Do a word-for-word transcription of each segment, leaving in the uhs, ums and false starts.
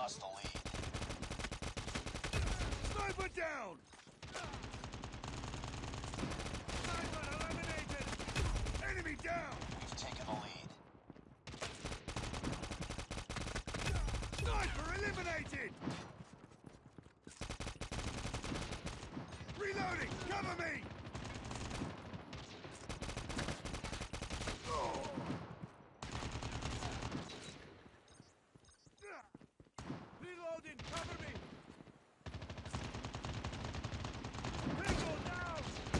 lost the lead. Sniper down! Sniper eliminated! Enemy down! We've taken the lead. Sniper eliminated! Reloading! Cover me! Oh. Reloading! Cover me! Tango down!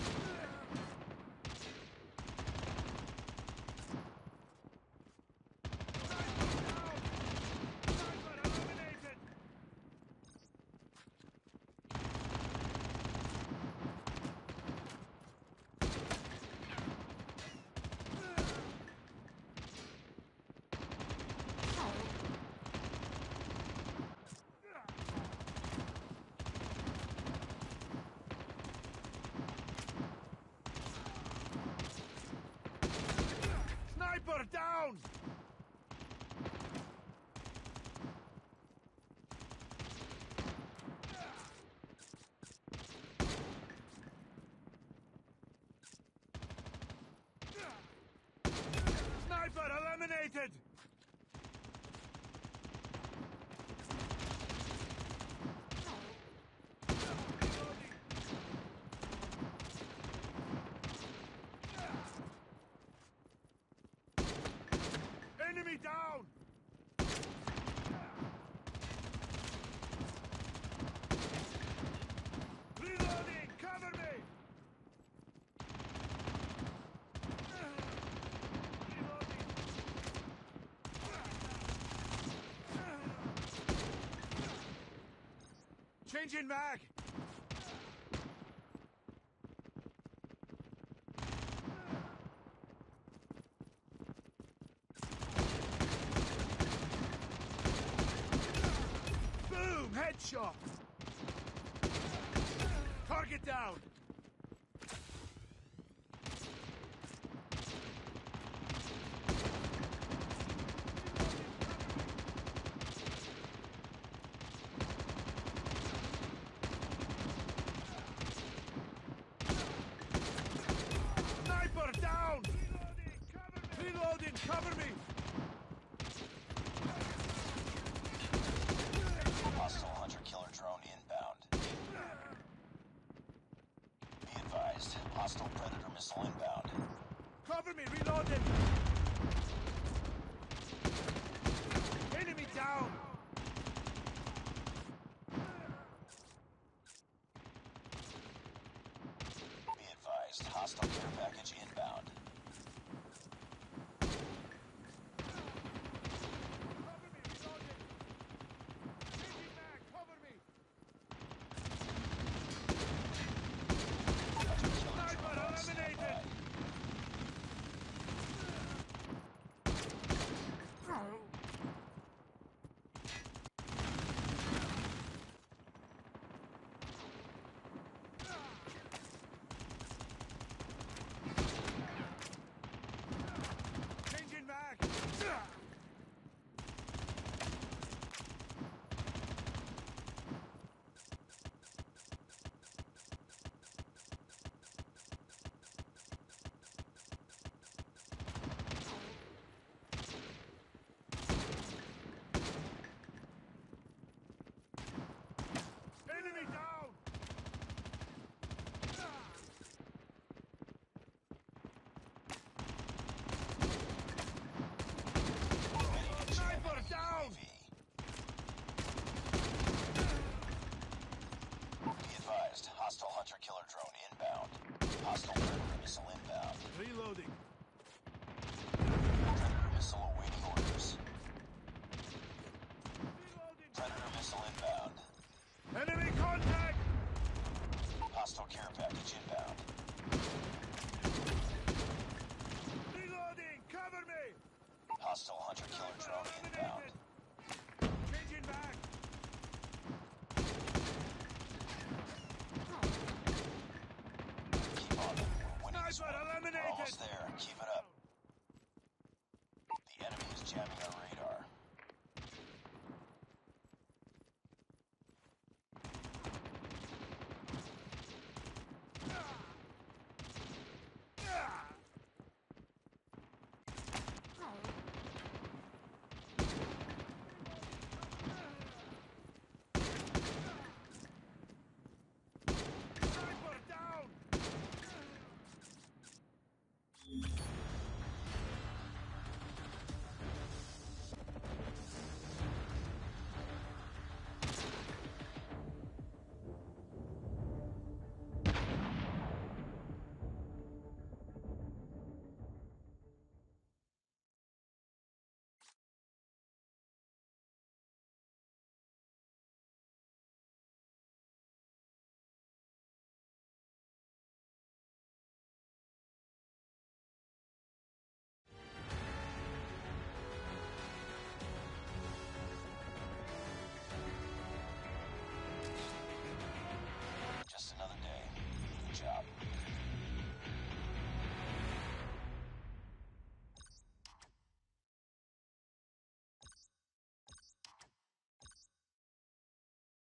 Sniper down! Sniper eliminated! Sniper down! Sniper eliminated! Enemy down! Reloading! Cover me! Reloading! Changing mag! Headshot! Target down! Sniper down! Reloading! Cover me! Hostile hunter-killer drone inbound. Be advised, hostile Predator missile inbound. Cover me, reloading! Enemy down! Be advised, hostile care package inbound. Changing mag! Enemy down! Sniper down! Be advised, hostile hunter-killer drone inbound. Hostile Predator missile inbound. Reloading. Predator missile awaiting orders. Reloading. Predator missile inbound. Enemy contact! Hostile care package inbound. Reloading! Cover me! Hostile hunter-killer drone inbound.